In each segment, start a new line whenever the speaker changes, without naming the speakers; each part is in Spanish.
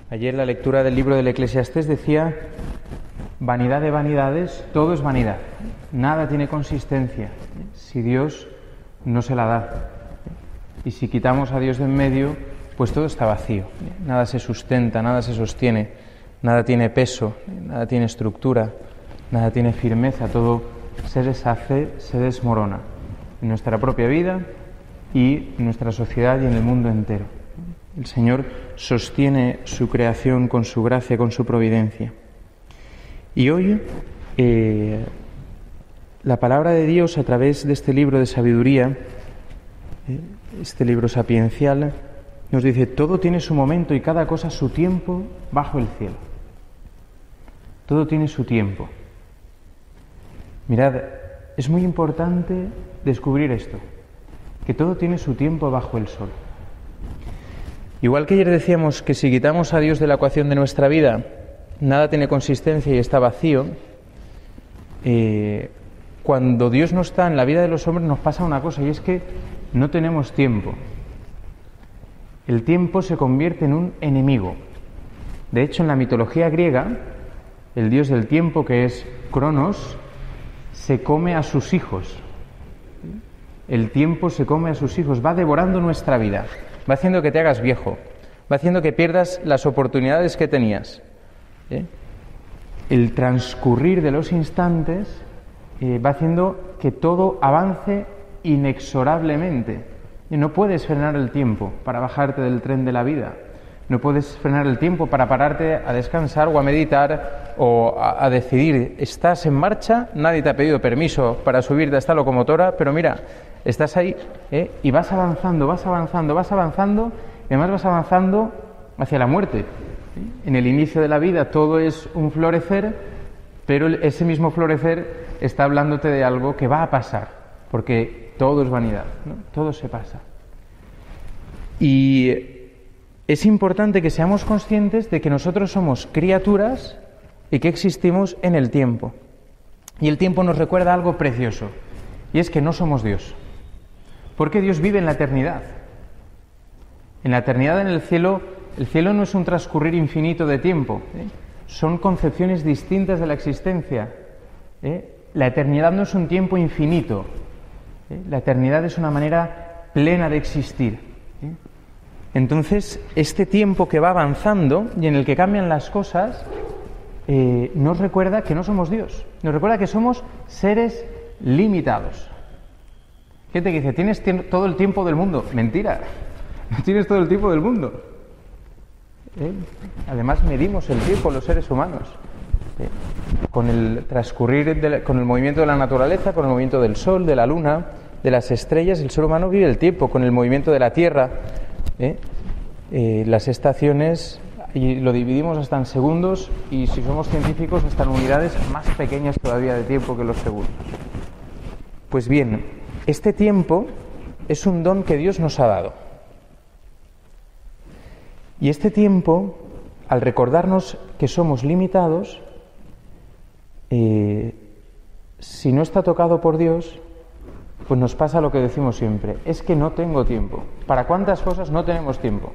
Ayer la lectura del libro del Eclesiastés decía: vanidad de vanidades, todo es vanidad. Nada tiene consistencia si Dios no se la da. Y si quitamos a Dios de en medio, pues todo está vacío. Nada se sustenta, nada se sostiene, nada tiene peso, nada tiene estructura, nada tiene firmeza. Todo se deshace, se desmorona en nuestra propia vida y en nuestra sociedad y en el mundo entero. El Señor sostiene su creación con su gracia, con su providencia. Y hoy la palabra de Dios, a través de este libro de sabiduría, este libro sapiencial, nos dice: todo tiene su momento y cada cosa su tiempo bajo el cielo. Todo tiene su tiempo. Mirad, es muy importante descubrir esto, que todo tiene su tiempo bajo el sol. Igual que ayer decíamos que si quitamos a Dios de la ecuación de nuestra vida, nada tiene consistencia y está vacío, cuando Dios no está en la vida de los hombres nos pasa una cosa, y es que no tenemos tiempo. El tiempo se convierte en un enemigo. De hecho, en la mitología griega, el dios del tiempo, que es Cronos, se come a sus hijos. El tiempo se come a sus hijos, va devorando nuestra vida, va haciendo que te hagas viejo, va haciendo que pierdas las oportunidades que tenías. El transcurrir de los instantes va haciendo que todo avance inexorablemente. Y no puedes frenar el tiempo para bajarte del tren de la vida. No puedes frenar el tiempo para pararte a descansar o a meditar o a decidir. Estás en marcha, nadie te ha pedido permiso para subirte a esta locomotora, pero mira, estás ahí y vas avanzando, y además vas avanzando hacia la muerte. En el inicio de la vida todo es un florecer, pero ese mismo florecer está hablándote de algo que va a pasar, porque todo es vanidad, ¿no? Todo se pasa. Y es importante que seamos conscientes de que nosotros somos criaturas y que existimos en el tiempo. Y el tiempo nos recuerda algo precioso, y es que no somos Dios. Porque Dios vive en la eternidad. En la eternidad, en el cielo no es un transcurrir infinito de tiempo, son concepciones distintas de la existencia. La eternidad no es un tiempo infinito. La eternidad es una manera plena de existir. Entonces, este tiempo que va avanzando y en el que cambian las cosas, nos recuerda que no somos Dios. Nos recuerda que somos seres limitados. Gente que dice: tienes todo el tiempo del mundo. Mentira, no tienes todo el tiempo del mundo. Además, medimos el tiempo los seres humanos. Con el transcurrir, con el movimiento de la naturaleza, con el movimiento del sol, de la luna, de las estrellas, el ser humano vive el tiempo, con el movimiento de la tierra. Las estaciones, y lo dividimos hasta en segundos, y si somos científicos hasta en unidades más pequeñas todavía de tiempo que los segundos. Pues bien, este tiempo es un don que Dios nos ha dado. Y este tiempo, al recordarnos que somos limitados, si no está tocado por Dios, pues nos pasa lo que decimos siempre: es que no tengo tiempo. ¿Para cuántas cosas no tenemos tiempo?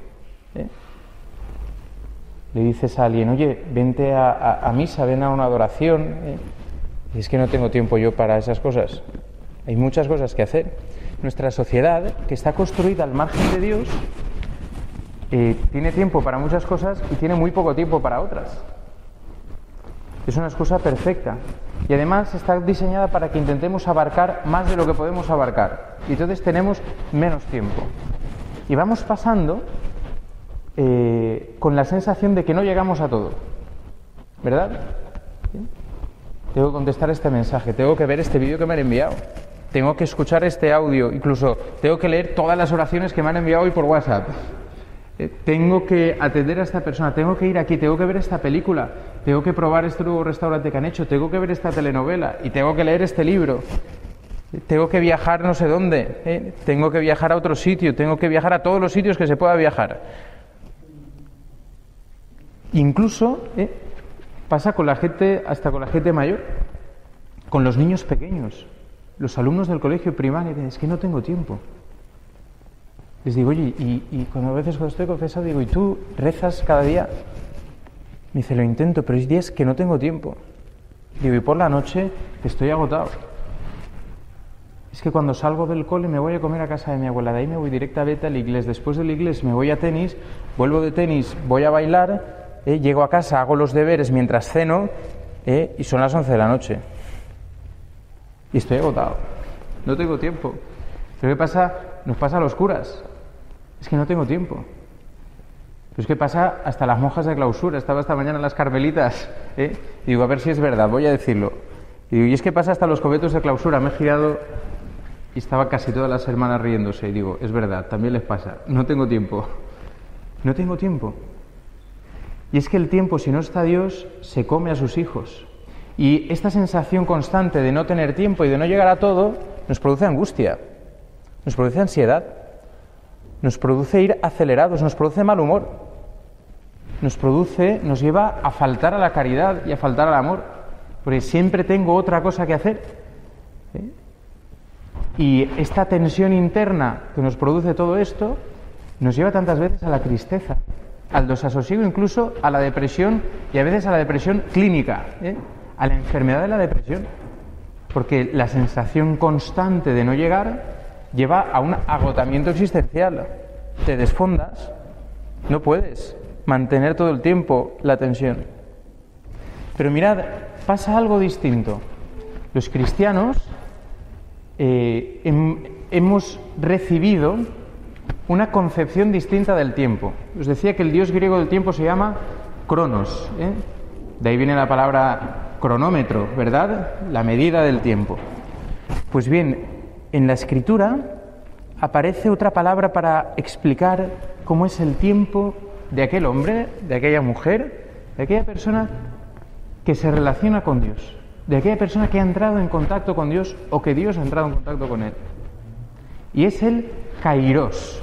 Le dices a alguien: oye, vente a misa, ven a una adoración. Es que no tengo tiempo yo para esas cosas. Hay muchas cosas que hacer. Nuestra sociedad, que está construida al margen de Dios, tiene tiempo para muchas cosas y tiene muy poco tiempo para otras. Es una excusa perfecta. Y además está diseñada para que intentemos abarcar más de lo que podemos abarcar. Y entonces tenemos menos tiempo. Y vamos pasando con la sensación de que no llegamos a todo. ¿Verdad? ¿Sí? Tengo que contestar este mensaje, tengo que ver este vídeo que me han enviado, tengo que escuchar este audio, incluso tengo que leer todas las oraciones que me han enviado hoy por WhatsApp. Tengo que atender a esta persona, tengo que ir aquí, tengo que ver esta película, tengo que probar este nuevo restaurante que han hecho, tengo que ver esta telenovela y tengo que leer este libro, tengo que viajar no sé dónde, tengo que viajar a otro sitio, tengo que viajar a todos los sitios que se pueda viajar. Incluso pasa con la gente, hasta con la gente mayor, con los niños pequeños, los alumnos del colegio primario, es que no tengo tiempo. Les digo: oye, y cuando a veces cuando estoy confesado, digo: ¿y tú rezas cada día Me dice, lo intento, pero hay días que no tengo tiempo. Digo, y por la noche estoy agotado. Es que cuando salgo del cole me voy a comer a casa de mi abuela, de ahí me voy directamente al inglés, después del inglés me voy a tenis, vuelvo de tenis, voy a bailar, llego a casa, hago los deberes mientras ceno, y son las 11 de la noche. Y estoy agotado, no tengo tiempo. ¿Pero qué pasa? Nos pasa a los curas, es que no tengo tiempo. Pues ¿qué pasa? Hasta las monjas de clausura, estaba esta mañana en las carmelitas, y digo, a ver si es verdad, voy a decirlo. Y digo, y es que pasa hasta los conventos de clausura, me he girado y estaba casi todas las hermanas riéndose, y digo, es verdad, también les pasa, no tengo tiempo, no tengo tiempo. Y es que el tiempo, si no está Dios, se come a sus hijos. Y esta sensación constante de no tener tiempo y de no llegar a todo, nos produce angustia, nos produce ansiedad, nos produce ir acelerados, nos produce mal humor, nos lleva a faltar a la caridad y a faltar al amor, porque siempre tengo otra cosa que hacer. Y esta tensión interna que nos produce todo esto, nos lleva tantas veces a la tristeza, al desasosiego, incluso a la depresión, y a veces a la depresión clínica, a la enfermedad de la depresión, porque la sensación constante de no llegar lleva a un agotamiento existencial. Te desfondas, no puedes mantener todo el tiempo la tensión. Pero mirad, pasa algo distinto. Los cristianos hemos recibido una concepción distinta del tiempo. Os decía que el dios griego del tiempo se llama Cronos, De ahí viene la palabra cronómetro, ¿verdad? La medida del tiempo. Pues bien, en la Escritura aparece otra palabra para explicar cómo es el tiempo de aquel hombre, de aquella mujer, de aquella persona que se relaciona con Dios, de aquella persona que ha entrado en contacto con Dios o que Dios ha entrado en contacto con él. Y es el Kairos.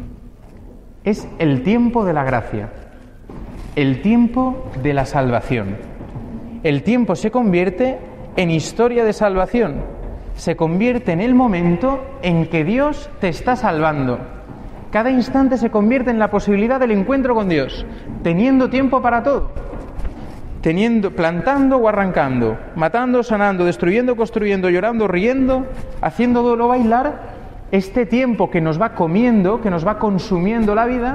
Es el tiempo de la gracia, el tiempo de la salvación. El tiempo se convierte en historia de salvación, se convierte en el momento en que Dios te está salvando. Cada instante se convierte en la posibilidad del encuentro con Dios, teniendo tiempo para todo, plantando o arrancando, matando, sanando, destruyendo, construyendo, llorando, riendo, haciendo duelo, bailar. Este tiempo que nos va comiendo, que nos va consumiendo la vida,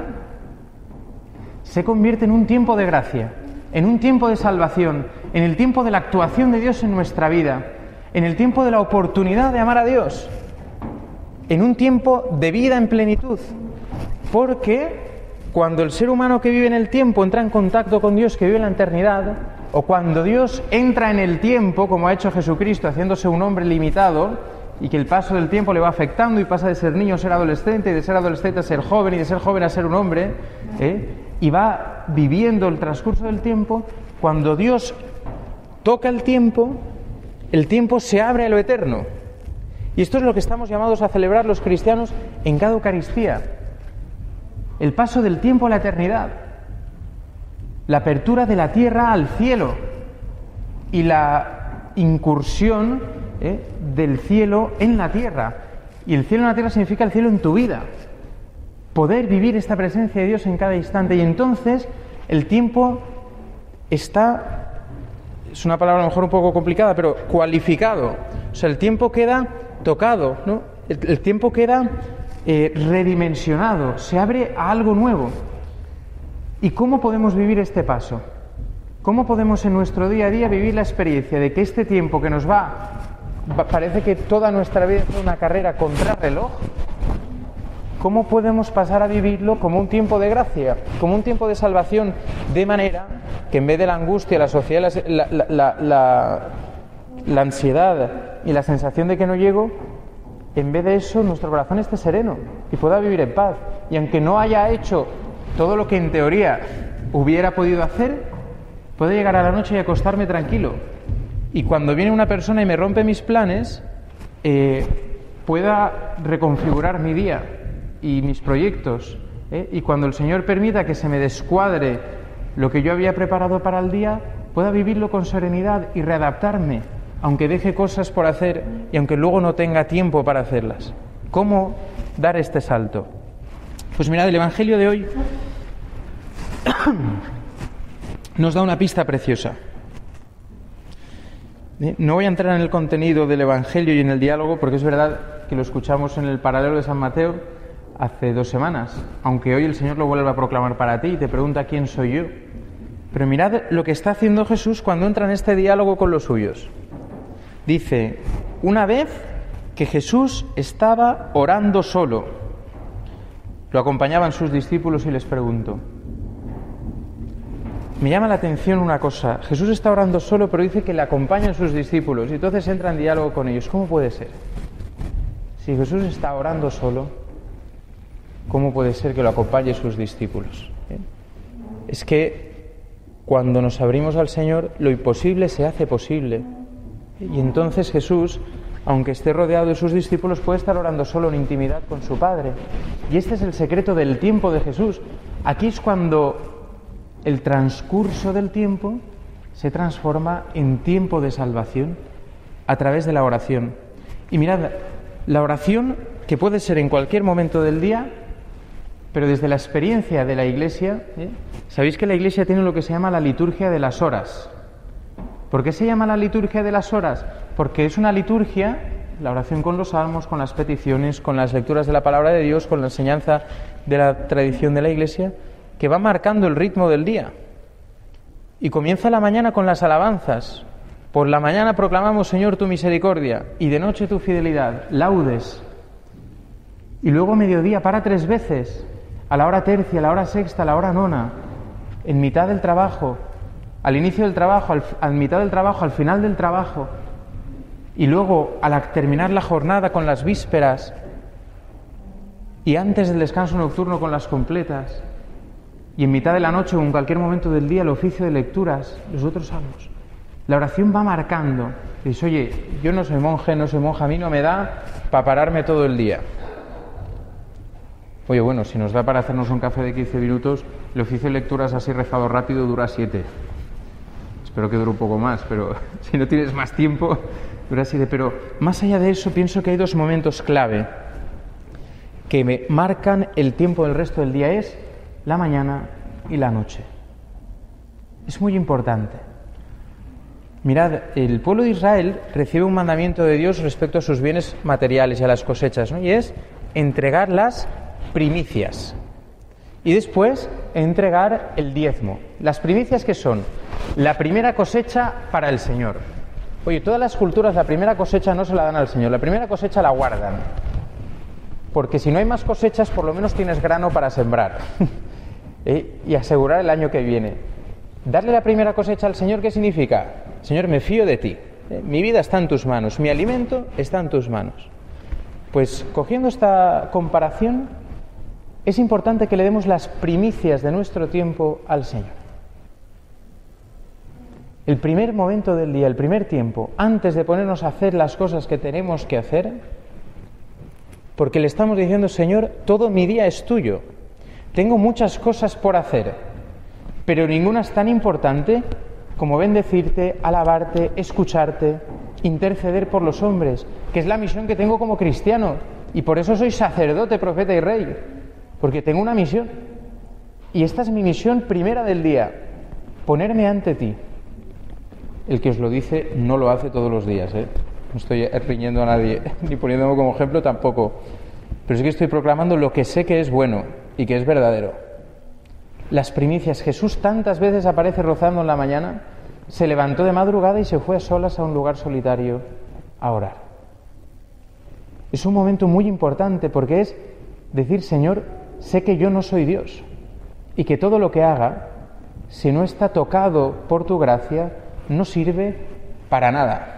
se convierte en un tiempo de gracia, en un tiempo de salvación, en el tiempo de la actuación de Dios en nuestra vida, en el tiempo de la oportunidad de amar a Dios, en un tiempo de vida en plenitud. Porque cuando el ser humano que vive en el tiempo entra en contacto con Dios que vive en la eternidad, o cuando Dios entra en el tiempo, como ha hecho Jesucristo, haciéndose un hombre limitado, y que el paso del tiempo le va afectando y pasa de ser niño a ser adolescente, y de ser adolescente a ser joven, y de ser joven a ser un hombre, y va viviendo el transcurso del tiempo. Cuando Dios toca el tiempo se abre a lo eterno. Y esto es lo que estamos llamados a celebrar los cristianos en cada Eucaristía. El paso del tiempo a la eternidad, la apertura de la tierra al cielo y la incursión del cielo en la tierra. Y el cielo en la tierra significa el cielo en tu vida. Poder vivir esta presencia de Dios en cada instante. Y entonces el tiempo está, es una palabra a lo mejor un poco complicada, pero cualificado. O sea, el tiempo queda tocado, ¿no? El tiempo queda redimensionado, se abre a algo nuevo. ¿Y cómo podemos vivir este paso? ¿Cómo podemos en nuestro día a día vivir la experiencia de que este tiempo que nos parece que toda nuestra vida es una carrera contra reloj? ¿Cómo podemos pasar a vivirlo como un tiempo de gracia, como un tiempo de salvación, de manera que en vez de la angustia, la sociedad, la ansiedad y la sensación de que no llego, en vez de eso nuestro corazón esté sereno y pueda vivir en paz? Y aunque no haya hecho todo lo que en teoría hubiera podido hacer, puedo llegar a la noche y acostarme tranquilo. Y cuando viene una persona y me rompe mis planes, pueda reconfigurar mi día y mis proyectos. Y cuando el Señor permita que se me descuadre lo que yo había preparado para el día, pueda vivirlo con serenidad y readaptarme, aunque deje cosas por hacer y aunque luego no tenga tiempo para hacerlas. ¿Cómo dar este salto? Pues mirad, el Evangelio de hoy nos da una pista preciosa. No voy a entrar en el contenido del Evangelio y en el diálogo, porque es verdad que lo escuchamos en el paralelo de San Mateo hace 2 semanas, aunque hoy el Señor lo vuelve a proclamar para ti y te pregunta quién soy yo. Pero mirad lo que está haciendo Jesús cuando entra en este diálogo con los suyos. Dice, una vez que Jesús estaba orando solo, lo acompañaban sus discípulos y les preguntó. Me llama la atención una cosa, Jesús está orando solo, pero dice que le acompañan sus discípulos, y entonces entra en diálogo con ellos. ¿Cómo puede ser? Si Jesús está orando solo, ¿cómo puede ser que lo acompañen sus discípulos? Es que cuando nos abrimos al Señor, lo imposible se hace posible. Y entonces Jesús, aunque esté rodeado de sus discípulos, puede estar orando solo en intimidad con su Padre. Y este es el secreto del tiempo de Jesús. Aquí es cuando el transcurso del tiempo se transforma en tiempo de salvación a través de la oración. Y mirad, la oración, que puede ser en cualquier momento del día, pero desde la experiencia de la Iglesia, sabéis que la Iglesia tiene lo que se llama la liturgia de las horas. ¿Por qué se llama la liturgia de las horas? Porque es una liturgia, la oración con los salmos, con las peticiones, con las lecturas de la palabra de Dios, con la enseñanza de la tradición de la Iglesia, que va marcando el ritmo del día. Y comienza la mañana con las alabanzas. Por la mañana proclamamos, Señor, tu misericordia, y de noche tu fidelidad, laudes. Y luego mediodía para 3 veces, a la hora tercia, a la hora sexta, a la hora nona, en mitad del trabajo, al inicio del trabajo, al mitad del trabajo, al final del trabajo, y luego al terminar la jornada con las vísperas, y antes del descanso nocturno con las completas, y en mitad de la noche o en cualquier momento del día el oficio de lecturas, los otros salmos. La oración va marcando. Dices, oye, yo no soy monje, no soy monja, a mí no me da para pararme todo el día. Oye, bueno, si nos da para hacernos un café de 15 minutos, el oficio de lecturas así rezado rápido dura 7. Espero que dure un poco más, pero si no tienes más tiempo, dura 7. Pero más allá de eso, pienso que hay 2 momentos clave que me marcan el tiempo del resto del día. Es la mañana y la noche. Es muy importante. Mirad, el pueblo de Israel recibe un mandamiento de Dios respecto a sus bienes materiales y a las cosechas, ¿no? Y es entregar las primicias. Y después entregar el diezmo. Las primicias, ¿qué son? La primera cosecha para el Señor. Oye, todas las culturas la primera cosecha no se la dan al Señor, la primera cosecha la guardan. Porque si no hay más cosechas, por lo menos tienes grano para sembrar. Y asegurar el año que viene. Darle la primera cosecha al Señor, ¿qué significa? Señor, me fío de ti. Mi vida está en tus manos, mi alimento está en tus manos. Pues cogiendo esta comparación, es importante que le demos las primicias de nuestro tiempo al Señor. El primer momento del día, el primer tiempo, antes de ponernos a hacer las cosas que tenemos que hacer, porque le estamos diciendo, Señor, todo mi día es tuyo. Tengo muchas cosas por hacer, pero ninguna es tan importante como bendecirte, alabarte, escucharte, interceder por los hombres, que es la misión que tengo como cristiano. Y por eso soy sacerdote, profeta y rey, porque tengo una misión. Y esta es mi misión primera del día, ponerme ante ti. El que os lo dice no lo hace todos los días, No estoy riñendo a nadie, ni poniéndome como ejemplo tampoco. Pero sí que estoy proclamando lo que sé que es bueno y que es verdadero. Las primicias. Jesús tantas veces aparece rozando en la mañana, se levantó de madrugada y se fue a solas a un lugar solitario a orar. Es un momento muy importante porque es decir, Señor, sé que yo no soy Dios y que todo lo que haga, si no está tocado por tu gracia, no sirve para nada.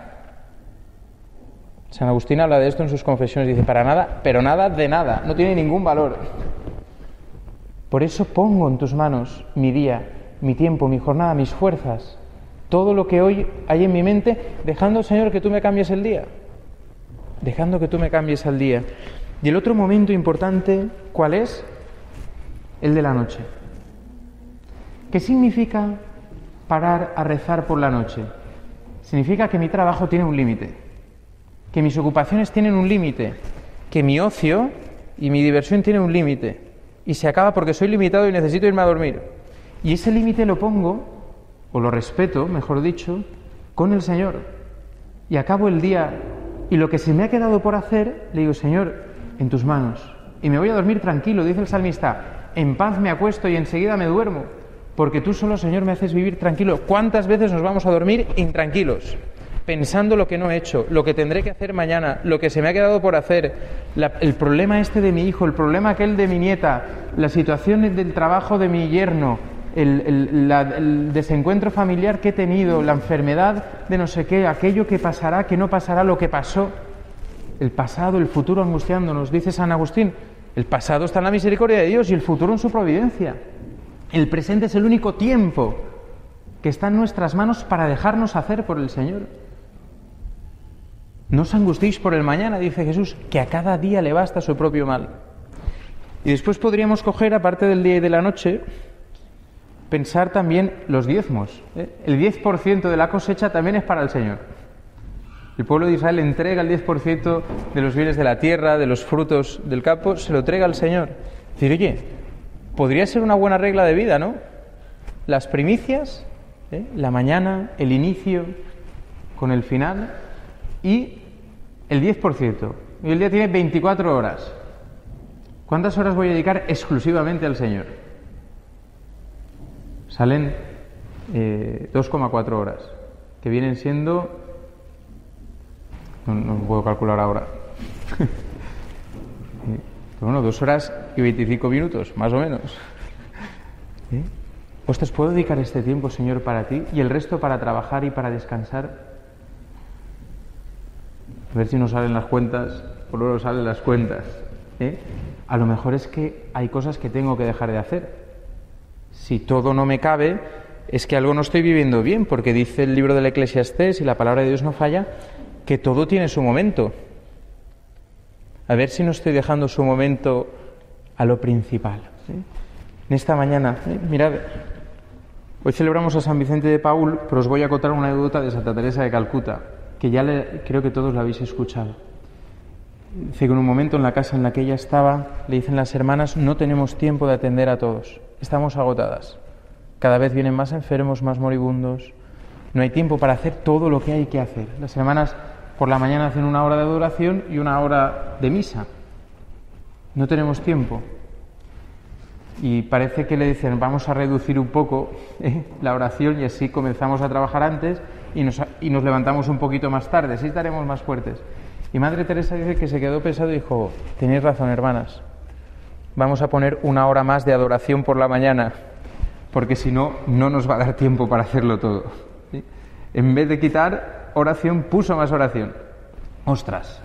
San Agustín habla de esto en sus confesiones, dice, para nada, pero nada de nada, no tiene ningún valor. Por eso pongo en tus manos mi día, mi tiempo, mi jornada, mis fuerzas, todo lo que hoy hay en mi mente, dejando, Señor, que tú me cambies el día. Dejando que tú me cambies el día. Y el otro momento importante, ¿cuál es? El de la noche. ¿Qué significa parar a rezar por la noche? Significa que mi trabajo tiene un límite, que mis ocupaciones tienen un límite, que mi ocio y mi diversión tienen un límite, y se acaba porque soy limitado y necesito irme a dormir. Y ese límite lo pongo o lo respeto, mejor dicho, con el Señor. Y acabo el día y lo que se me ha quedado por hacer, le digo, Señor, en tus manos. Y me voy a dormir tranquilo, dice el salmista, en paz me acuesto y enseguida me duermo, porque tú solo, Señor, me haces vivir tranquilo. ¿Cuántas veces nos vamos a dormir intranquilos? Pensando lo que no he hecho, lo que tendré que hacer mañana, lo que se me ha quedado por hacer, el problema este de mi hijo, el problema aquel de mi nieta, la situación del trabajo de mi yerno, el desencuentro familiar que he tenido, la enfermedad de no sé qué, aquello que pasará, que no pasará, lo que pasó, el pasado, el futuro angustiándonos. Dice San Agustín, el pasado está en la misericordia de Dios y el futuro en su providencia. El presente es el único tiempo que está en nuestras manos para dejarnos hacer por el Señor. No os angustiéis por el mañana, dice Jesús, que a cada día le basta su propio mal. Y después podríamos coger, aparte del día y de la noche, pensar también los diezmos. El 10% de la cosecha también es para el Señor. El pueblo de Israel entrega el 10% de los bienes de la tierra, de los frutos del campo, se lo entrega al Señor. Es decir, oye, podría ser una buena regla de vida, ¿no? Las primicias, la mañana, el inicio, con el final, y el 10%. Y el día tiene 24 horas. ¿Cuántas horas voy a dedicar exclusivamente al Señor? Salen 2,4 horas, que vienen siendo... No puedo calcular ahora. Bueno, 2 horas y 25 minutos, más o menos. Ostras, ¿puedo dedicar este tiempo, Señor, para ti y el resto para trabajar y para descansar? A ver si nos salen las cuentas o no nos salen las cuentas. A lo mejor es que hay cosas que tengo que dejar de hacer. Si todo no me cabe, es que algo no estoy viviendo bien, porque dice el libro del Eclesiastés, y la palabra de Dios no falla, que todo tiene su momento. A ver si no estoy dejando su momento a lo principal. En esta mañana, mirad, hoy celebramos a San Vicente de Paúl, pero os voy a contar una anécdota de Santa Teresa de Calcuta, que ya creo que todos la habéis escuchado. Dice que en un momento en la casa en la que ella estaba, le dicen las hermanas, no tenemos tiempo de atender a todos, estamos agotadas. Cada vez vienen más enfermos, más moribundos, no hay tiempo para hacer todo lo que hay que hacer. Las hermanas por la mañana hacen 1 hora de adoración y 1 hora de misa. No tenemos tiempo. Y parece que le dicen, vamos a reducir un poco la oración y así comenzamos a trabajar antes y nos levantamos un poquito más tarde, así estaremos más fuertes. Y Madre Teresa dice que se quedó pensando y dijo, tenéis razón, hermanas, vamos a poner 1 hora más de adoración por la mañana, porque si no, no nos va a dar tiempo para hacerlo todo. ¿Sí? En vez de quitar oración, puso más oración. Ostras,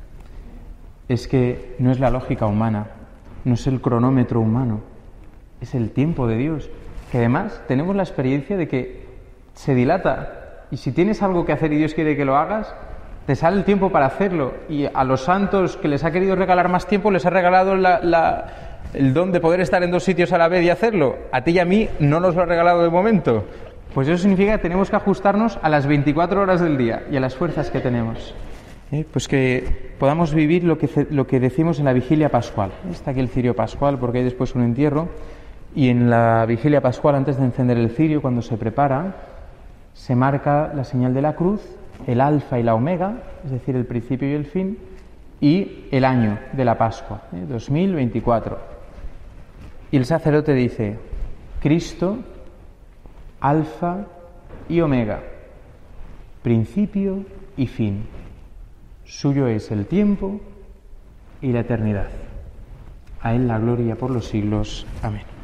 es que no es la lógica humana, no es el cronómetro humano, es el tiempo de Dios, que además tenemos la experiencia de que se dilata, y si tienes algo que hacer y Dios quiere que lo hagas, te sale el tiempo para hacerlo. Y a los santos que les ha querido regalar más tiempo, les ha regalado el don de poder estar en 2 sitios a la vez y hacerlo. A ti y a mí no nos lo ha regalado de momento. Pues eso significa que tenemos que ajustarnos a las 24 horas del día y a las fuerzas que tenemos. Pues que podamos vivir lo que decimos en la vigilia pascual. Está aquí el cirio pascual porque hay después un entierro, y en la vigilia pascual, antes de encender el cirio, cuando se prepara, se marca la señal de la cruz, el alfa y la omega, es decir, el principio y el fin, y el año de la Pascua, 2024. Y el sacerdote dice, Cristo, alfa y omega, principio y fin. Suyo es el tiempo y la eternidad. A Él la gloria por los siglos. Amén.